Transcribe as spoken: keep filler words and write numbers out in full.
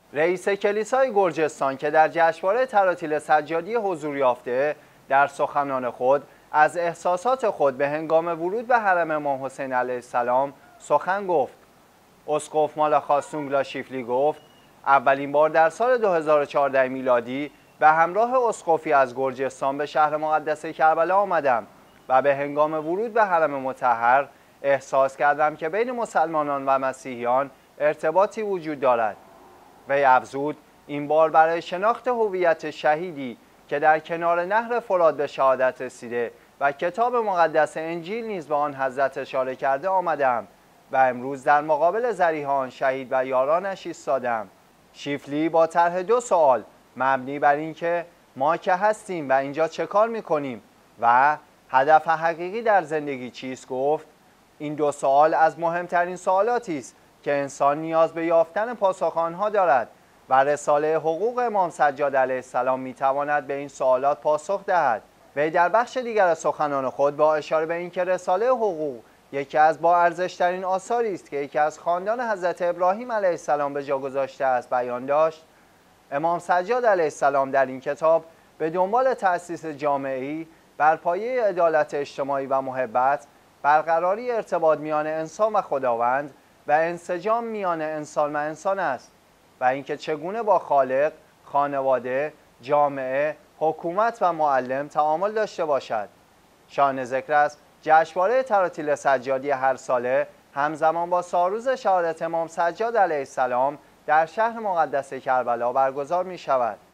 رئیس کلیسای گرجستان که در جشنواره تراتیل سجادی حضور یافته، در سخنان خود از احساسات خود به هنگام ورود به حرم امام حسین علیه السلام سخن گفت. اسقف مالاخا سونگلا شیفلی گفت: اولین بار در سال دو هزار و چهارده میلادی به همراه اسقفی از گرجستان به شهر مقدس کربلا آمدم و به هنگام ورود به حرم مطهر احساس کردم که بین مسلمانان و مسیحیان ارتباطی وجود دارد. وی افزود: این بار برای شناخت هویت شهیدی که در کنار نهر فرات به شهادت رسیده و کتاب مقدس انجیل نیز به آن حضرت اشاره کرده آمدم و امروز در مقابل ضریح آن شهید و یارانش ایستادم. شیفلی با طرح دو سوال مبنی بر اینکه ما که هستیم و اینجا چه کار میکنیم و هدف حقیقی در زندگی چیست گفت: این دو سوال از مهمترین سوالاتی است که انسان نیاز به یافتن پاسخ آنها دارد و رساله حقوق امام سجاد علیه السلام میتواند به این سوالات پاسخ دهد. وی در بخش دیگر سخنان خود با اشاره به اینکه رساله حقوق یکی از با ارزش‌ترین آثاری است که یکی از خاندان حضرت ابراهیم علیه السلام به جا گذاشته است بیان داشت: امام سجاد علیه السلام در این کتاب به دنبال تأسیس جامعه‌ای بر پایه عدالت اجتماعی و محبت، برقراری ارتباط میان انسان و خداوند و انسجام میان انسان و انسان است و اینکه چگونه با خالق، خانواده، جامعه، حکومت و معلم تعامل داشته باشد. شایان ذکر است جشنواره تراتیل سجادی هر ساله همزمان با سالروز شهادت امام سجاد علیه السلام در شهر مقدس کربلا برگزار می شود.